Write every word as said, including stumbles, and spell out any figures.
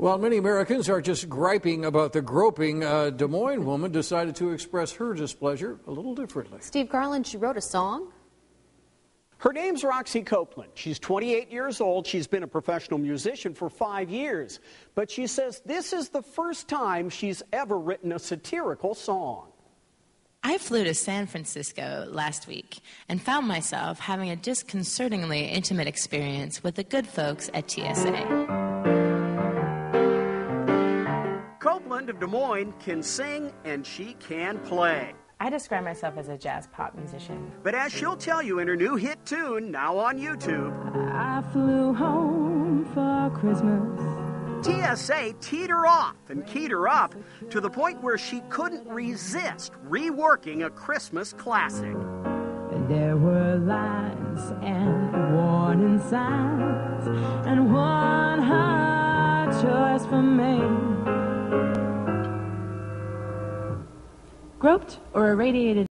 While many Americans are just griping about the groping, a Des Moines woman decided to express her displeasure a little differently. Steve Karlin, she wrote a song. Her name's Roxy Copeland. She's twenty-eight years old. She's been a professional musician for five years. But she says this is the first time she's ever written a satirical song. I flew to San Francisco last week and found myself having a disconcertingly intimate experience with the good folks at T S A. Copeland of Des Moines can sing and she can play. I describe myself as a jazz pop musician. But as she'll tell you in her new hit tune, now on YouTube, I flew home for Christmas. T S A teed her off and keyed her up to the point where she couldn't resist reworking a Christmas classic. There were lines and warning signs and one hard choice for me. Groped or irradiated